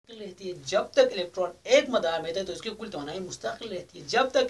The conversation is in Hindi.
रहती है। जब तक इलेक्ट्रॉन एक मदार में थे तो इसकी कुल तवानाई मुस्तकिल रहती है। जब तक